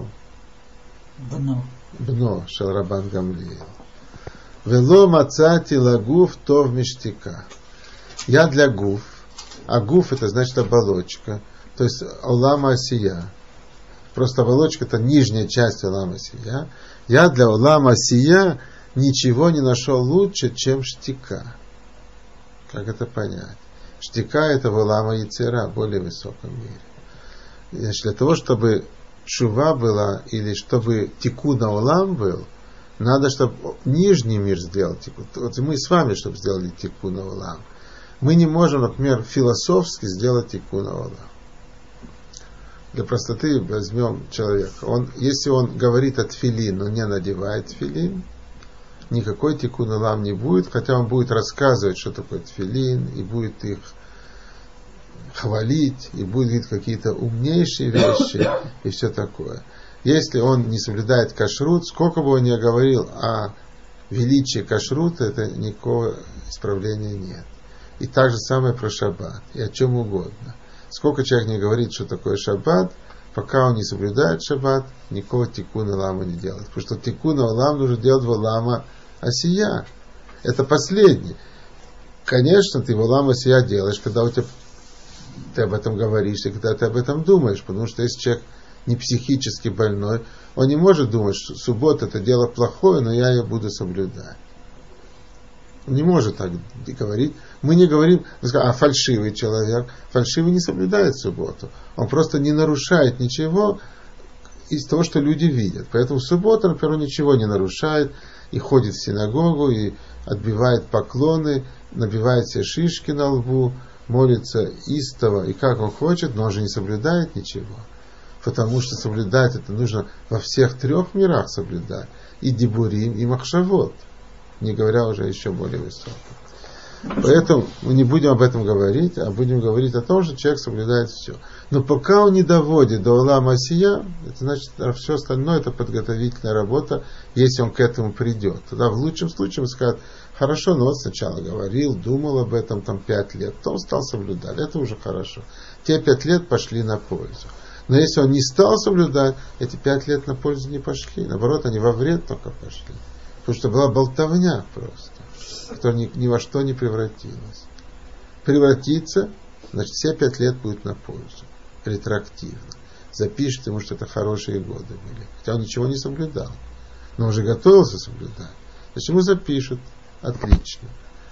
Бно Шалрабан Гамлиэль. Вело мацати лагуф тов миштика. Я для гуф, а гуф это значит оболочка, то есть олама асия. Просто оболочка это нижняя часть олама асия. Я для олама асия ничего не нашел лучше, чем штика. Как это понять? Штика это в олама яцера, более высоком мире. Значит, для того, чтобы шува была, или чтобы тикун олам был, Надо, чтобы нижний мир сделал тикун. Вот мы с вами, чтобы сделали тикун олам. Мы не можем, например, философски сделать тикун олам. Для простоты возьмем человека. Если он говорит о тфилин, но не надевает тфилин, никакой тикун олам не будет, хотя он будет рассказывать, что такое тфилин, и будет их хвалить, и будет говорить какие-то умнейшие вещи, и все такое. Если он не соблюдает кашрут, сколько бы он ни говорил о величии кашрута, это никакого исправления нет. И так же самое про шаббат, и о чем угодно. Сколько человек не говорит, что такое шаббат, пока он не соблюдает шаббат, никакого тикуна олама не делает. Потому что тикуна олам нужно делать в олама асия. Это последний. Конечно, ты в олама асия делаешь, когда ты об этом говоришь, и когда ты об этом думаешь. Потому что если человек не психически больной, он не может думать, что суббота это дело плохое, но я ее буду соблюдать. Он не может так говорить. Мы не говорим, фальшивый человек. Фальшивый не соблюдает субботу. Он просто не нарушает ничего из того, что люди видят. Поэтому в субботу, например, он ничего не нарушает, и ходит в синагогу, и отбивает поклоны, набивает себе шишки на лбу, молится истово, и как он хочет, но он же не соблюдает ничего. Потому что соблюдать это нужно во всех трех мирах соблюдать. И дибурим, и махшавот. Не говоря уже еще более высоко. Поэтому мы не будем об этом говорить, а будем говорить о том, что человек соблюдает все. Но пока он не доводит до олама асия, это значит, все остальное это подготовительная работа, если он к этому придет. Тогда в лучшем случае он скажет, хорошо, но вот сначала говорил, думал об этом 5 лет, потом стал соблюдать. Это уже хорошо. Те 5 лет пошли на пользу. Но если он не стал соблюдать, эти 5 лет на пользу не пошли. Наоборот, они во вред только пошли. Потому что была болтовня просто, которая ни во что не превратилась. Превратиться, значит, все 5 лет будет на пользу. Ретроактивно. Запишет ему, что это хорошие годы были. Хотя он ничего не соблюдал. Но уже готовился соблюдать. Значит, ему запишут. Отлично.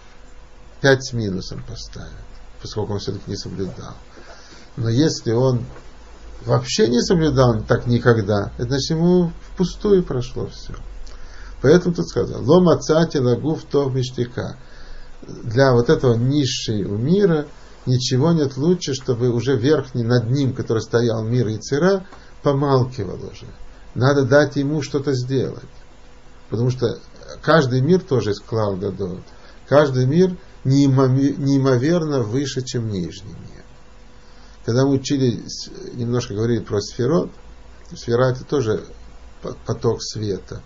5 с минусом поставят. Поскольку он все-таки не соблюдал. Но если он вообще не соблюдал так никогда, это значит, ему впустую прошло все. Поэтому тут сказал, ло мацати лагуф тов миштика. Для вот этого низшего мира ничего нет лучше, чтобы уже верхний над ним, который стоял мир Йецер-Ара, помалкивал уже. Надо дать ему что-то сделать. Потому что каждый мир тоже из клал гадоль. Каждый мир неимоверно выше, чем нижний мир. Когда мы учили, немножко говорили про сферот, сфера это тоже поток света.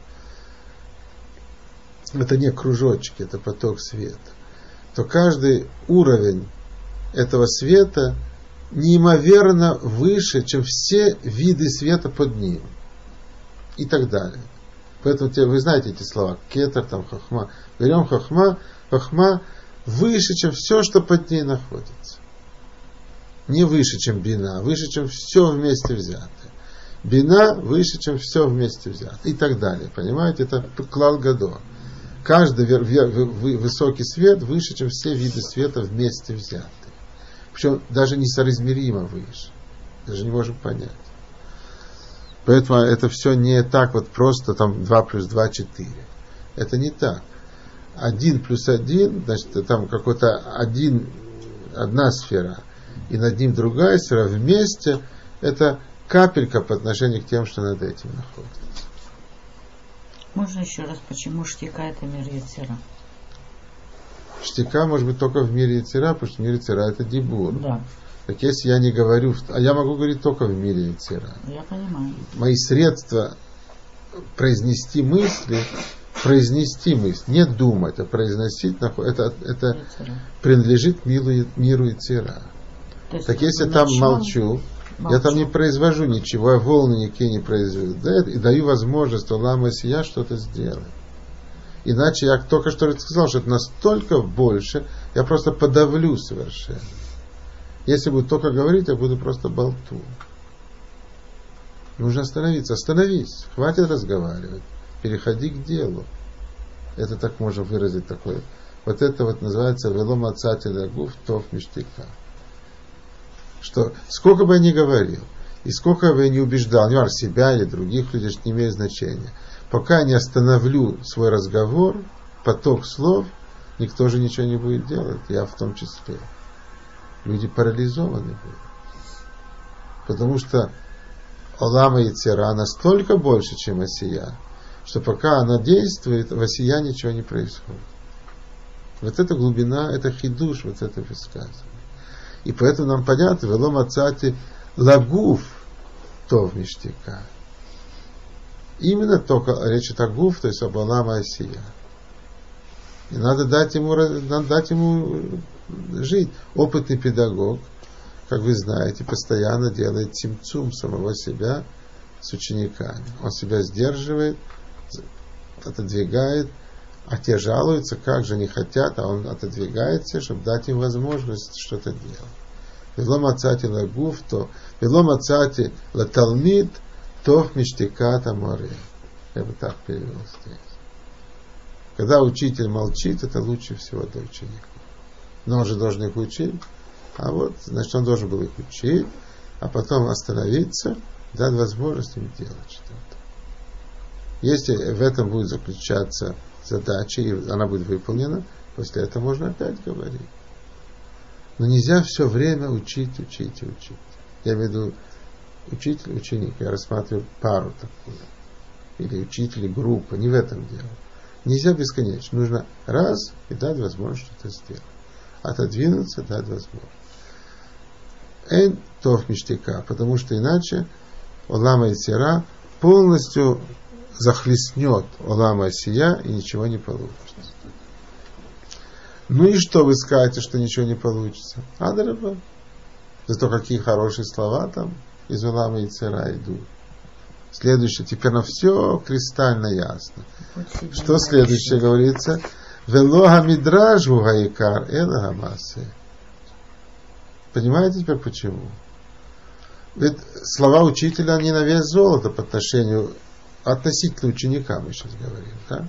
Это не кружочки, это поток света. То каждый уровень этого света неимоверно выше, чем все виды света под ним. И так далее. Поэтому вы знаете эти слова. Кетер, хохма. Берем хохма. Хохма выше, чем все, что под ней находится. Не выше, чем бина, выше, чем все вместе взятое. Бина выше, чем все вместе взятое. И так далее. Понимаете? Это клал гадо. Каждый высокий свет выше, чем все виды света вместе взятые. Причем даже несоразмеримо выше. Даже не можем понять. Поэтому это все не так вот просто 2 плюс 2 4. Это не так. 1 плюс 1, значит, там какой-то одна сфера, и над ним другая сфера вместе, это капелька по отношению к тем, что над этим находится. Можно еще раз, почему штика это мир Йецер-Ара? Штика может быть только в мире Йецер-Ара, потому что мир Йецер-Ара это дибур. Да. Так если я не говорю, а я могу говорить только в мире Йецер-Ара. Я понимаю. Мои средства произнести мысль, не думать, а произносить, это принадлежит миру Йецер-Ара. Так если я там молчу, я там не произвожу ничего, я волны никакие не произвожу, и даю возможность олама асия что-то сделать. Иначе я только что сказал, что это настолько больше, я просто подавлю совершенно. Если буду только говорить, я буду просто болтун. Нужно остановиться. Остановись. Хватит разговаривать. Переходи к делу. Это так можно выразить такое. Вот это вот называется вело мацати лагуф тов миштика. Что сколько бы я ни говорил, и сколько бы я ни убеждал, не важно, себя или других людей, это не имеет значения. Пока я не остановлю свой разговор, поток слов, никто же ничего не будет делать, я в том числе. Люди парализованы будут. Потому что Олама Яцера настолько больше, чем Осия, что пока она действует, в Осия ничего не происходит. Вот эта глубина, это хидуш, вот это высказывание. И поэтому нам понятно, вело мацати лагуф тов миштика. Именно только речь о гуф, то есть об Олама Осия. И надо дать ему жить. Опытный педагог, как вы знаете, постоянно делает цимцум самого себя с учениками. Он себя сдерживает, отодвигает, а те жалуются, как же не хотят, а он отодвигается, чтобы дать им возможность что-то делать. Вело мацати лагуф, то вело мацати латалмид, тов миштиката море. Я бы так перевел здесь. Когда учитель молчит, это лучше всего для учеников. Но он же должен их учить. А вот, значит, он должен был их учить, а потом остановиться, дать возможность им делать что-то. Если в этом будет заключаться задача, и она будет выполнена, после этого можно опять говорить. Но нельзя все время учить. Я имею в виду учитель, ученик. Я рассматриваю пару такую. Или учитель, или группа. Не в этом дело. Нельзя бесконечно. Нужно раз и дать возможность что-то сделать. Отодвинуться, дать возможность. Эн тов миштика. Потому что иначе Олама Яцера полностью захлестнет Олама Осия и ничего не получится. Ну и что вы скажете, что ничего не получится? Адраба. Зато какие хорошие слова там из Олама Яцера идут. Следующее. Теперь на все кристально ясно. Что следующее говорится? Велоха мидражу гаикар эла гамасе. Понимаете теперь почему? Ведь слова учителя, они на вес золота по относительно ученика, мы сейчас говорим, да?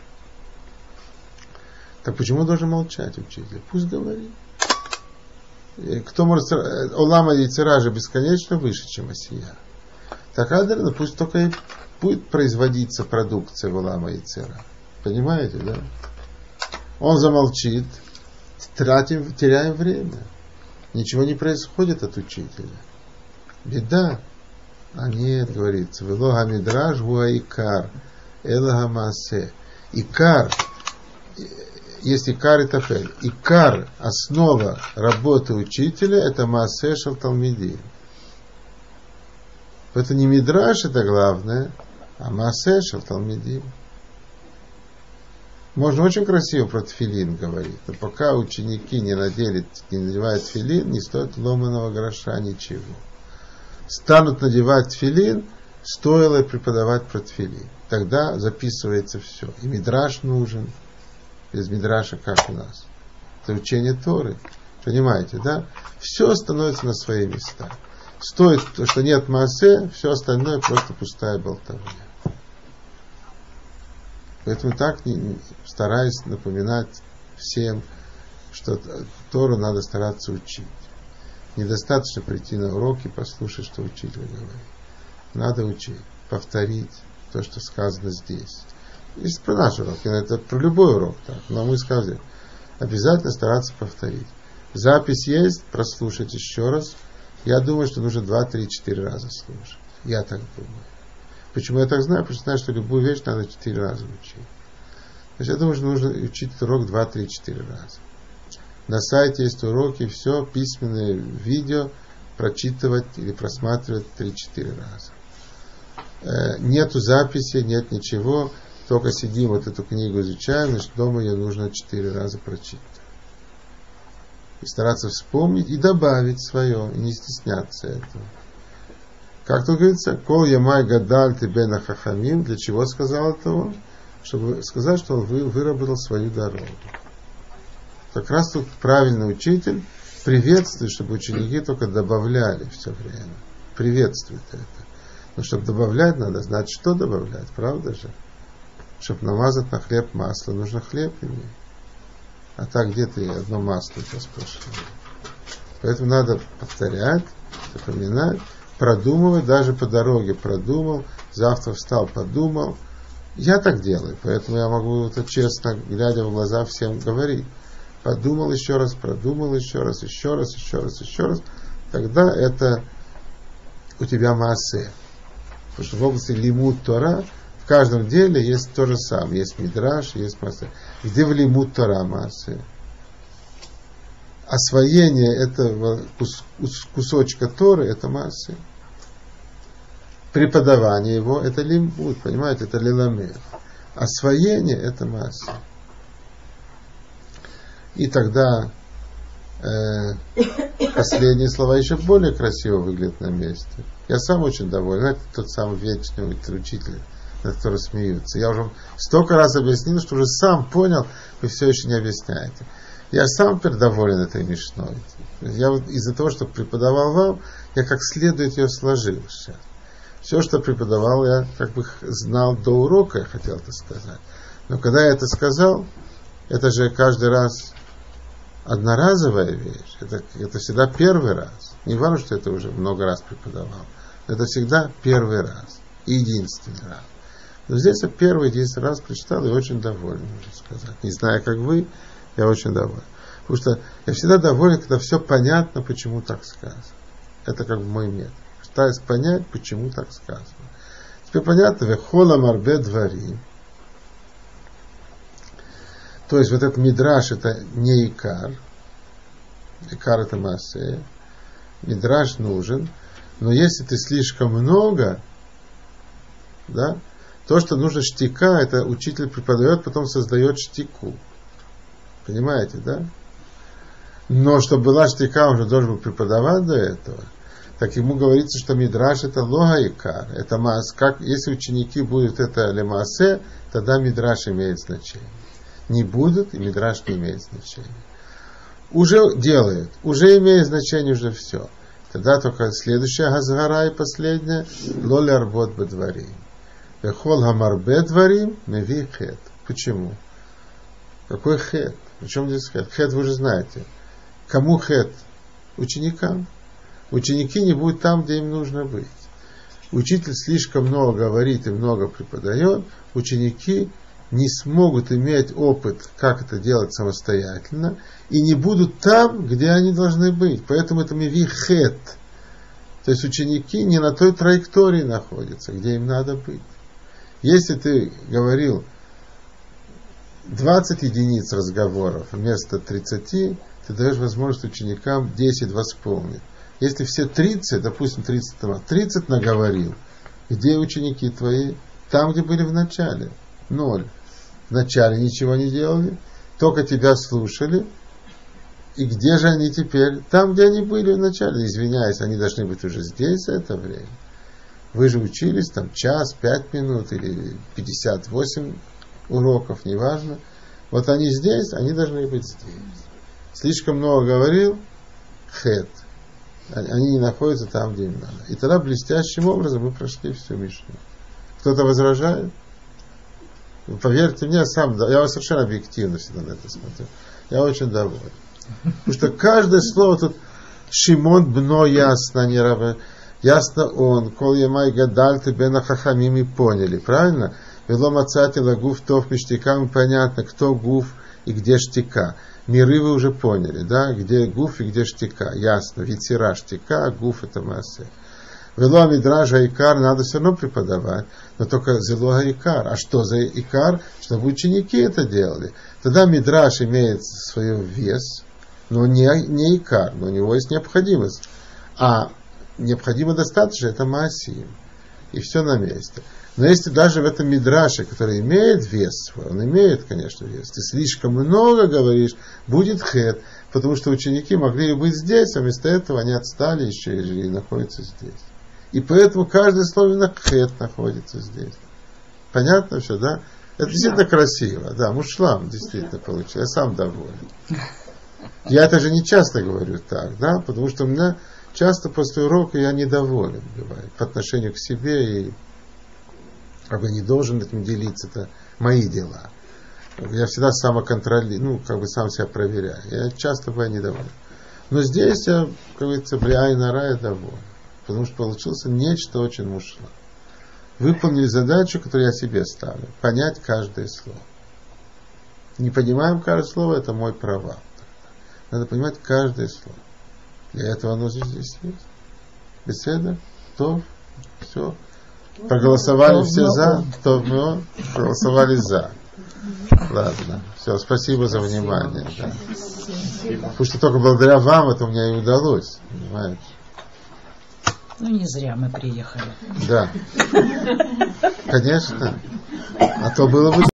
Так почему должен молчать учитель? Пусть говорит. Кто может... Олама Яцера же бесконечно выше, чем Осия. Так Адерна пусть только и будет производиться продукция в Олама Яцера. Понимаете, да? Он замолчит, теряем время. Ничего не происходит от учителя. Беда. А нет, говорится, велога мидраж гуа икар, элага маасе. Икар, есть икар и тафель. Икар, основа работы учителя, это маасе шел талмидим. Это не мидраж, это главное, а маасе шел талмидим. Можно очень красиво про тфилин говорить, но пока ученики не надевают тфилин, не стоит ломаного гроша ничего. Станут надевать тфилин, стоило преподавать про тфилин. Тогда записывается все. И мидраш нужен. Без мидраша как у нас? Это учение Торы. Понимаете, да? Все становится на свои места. Стоит то, что нет маасе, все остальное просто пустая болтовня. Поэтому так стараюсь напоминать всем, что Тору надо стараться учить. Недостаточно прийти на урок и послушать, что учитель говорит. Надо учить, повторить то, что сказано здесь. Если про наш урок, это про любой урок так, но мы сказали, обязательно стараться повторить. Запись есть, прослушать еще раз. Я думаю, что нужно 2, 3, 4 раза слушать. Я так думаю. Почему я так знаю? Потому что знаю, что любую вещь надо 4 раза учить. Значит, я думаю, что нужно учить урок 2, 3, 4 раза. На сайте есть уроки, все, письменные видео, прочитывать или просматривать 3-4 раза. Нету записи, нет ничего, только сидим, вот эту книгу изучаем, значит, дома ее нужно 4 раза прочитать. И стараться вспомнить и добавить свое, и не стесняться этого. Как тут говорится, кол ямай гадаль тебе на хахамим, для чего сказал это он? Чтобы сказать, что он выработал свою дорогу. Как раз тут правильный учитель приветствует, чтобы ученики только добавляли все время. Приветствует это. Но чтобы добавлять надо знать, что добавлять, правда же? Чтобы намазать на хлеб масло, нужно хлеб иметь. А так где ты одно масло сейчас пошло? Поэтому надо повторять, запоминать, продумывать, даже по дороге продумал, завтра встал, подумал, Я так делаю, поэтому я могу это честно, глядя в глаза, всем говорить. Подумал еще раз, продумал еще раз, еще раз, еще раз, еще раз. Тогда это у тебя маасе. Потому что в области лимуд Тора в каждом деле есть то же самое. Есть мидраш, есть маасе. Где в лимуд Тора маасе? Освоение этого кусочка Торы это маасе. Преподавание его это лимуд, понимаете, это лиламед. Освоение это маасе. И тогда последние слова еще более красиво выглядят на месте. Я сам очень доволен. Знаете, тот самый вечный учитель, над которым смеются. Я уже столько раз объяснил, что уже сам понял, вы все еще не объясняете. Я сам теперь доволен этой мишной. Я вот из-за того, что преподавал вам, я как следует ее сложил сейчас. Все, что преподавал, я как бы знал до урока, я хотел это сказать. Но когда я это сказал, это же каждый раз одноразовая вещь. Это всегда первый раз. Не важно, что это уже много раз преподавал. Это всегда первый раз. И единственный раз. Но здесь я первый единственный раз прочитал и очень доволен, можно сказать. Не знаю, как вы, я очень доволен. Потому что я всегда доволен, когда все понятно, почему так сказано. Это как бы мой метод. Пытаюсь понять, почему так сказано. Теперь понятно, вехола марбе дварим. То есть вот этот мидраш это не икар. Икар это маасе. Мидраш нужен. Но если ты слишком много, да, то, что нужно штика, это учитель преподает, потом создает штику. Понимаете, да? Но чтобы была штика, он же должен был преподавать до этого. Так ему говорится, что мидраш это лога икар. Это маас. Как, если ученики будут это лемаасе, тогда мидраш имеет значение. Не будут, и мидраш не имеет значения. Уже делают, уже имеет значение уже все. Тогда только следующая газгара и последняя лоли арбот бедварим. Вехол хамарбе дварим меви хет. Почему? Какой хет? В чем здесь хет? Хет вы же знаете. Кому хет? Ученикам. Ученики не будут там, где им нужно быть. Учитель слишком много говорит и много преподает. Ученики не смогут иметь опыт, как это делать самостоятельно, и не будут там, где они должны быть. Поэтому это меви хет. То есть ученики не на той траектории находятся, где им надо быть. Если ты говорил 20 единиц разговоров вместо 30, ты даешь возможность ученикам 10 восполнить. Если все 30, допустим, 30 наговорил, где ученики твои? Там, где были в начале. 0. Вначале ничего не делали, только тебя слушали. И где же они теперь? Там, где они были вначале. Извиняюсь, они должны быть уже здесь в это время. Вы же учились там час, 5 минут или 58 уроков, неважно. Вот они здесь, они должны быть здесь. Слишком много говорил, хет. Они не находятся там, где им надо. И тогда блестящим образом мы прошли всю Мишну. Кто-то возражает? Поверьте мне, я совершенно объективно всегда на это смотрю. Я очень доволен. Потому что каждое слово тут Шимон бно ясно, не рабе. Ясно он, кол ямай гадальты бена хахамим, и поняли, правильно? Вело мацати лагуф тов миштикам, понятно, кто гуф и где штика. Миры вы уже поняли, да? Где гуф и где штика. Ясно, витира штика, а гуф это массе. Вело мидража икар надо все равно преподавать, но только зелога икар. А что за икар? Чтобы ученики это делали. Тогда мидраш имеет свой вес, но не икар, но у него есть необходимость. А необходимо достаточно, это маасим. И все на месте. Но если даже в этом мидраше, который имеет вес свой, он имеет, конечно, вес, ты слишком много говоришь, будет хет, потому что ученики могли быть здесь, а вместо этого они отстали еще и находятся здесь. И поэтому каждое слово на хет находится здесь. Понятно все, да? Это действительно красиво. Да, мушлам действительно получилось. Я сам доволен. Я это же не часто говорю так, да, потому что у меня часто после урока я недоволен бывает по отношению к себе и как бы не должен этим делиться, это мои дела. Я всегда самоконтролирую, сам себя проверяю. Я часто бываю недоволен. Но здесь я, как говорится, бляй на рай доволен. Потому что получился нечто очень мушло. выполнили задачу, которую я себе ставлю. Понять каждое слово. Не понимаем каждое слово, это мой провал. Надо понимать каждое слово. Для этого оно здесь есть. Беседа, то, все. Проголосовали все за, то мы проголосовали за. Ладно, все, спасибо за внимание. Да. Потому что только благодаря вам это у меня и удалось, понимаете? Ну, не зря мы приехали. Да. Конечно. А то было бы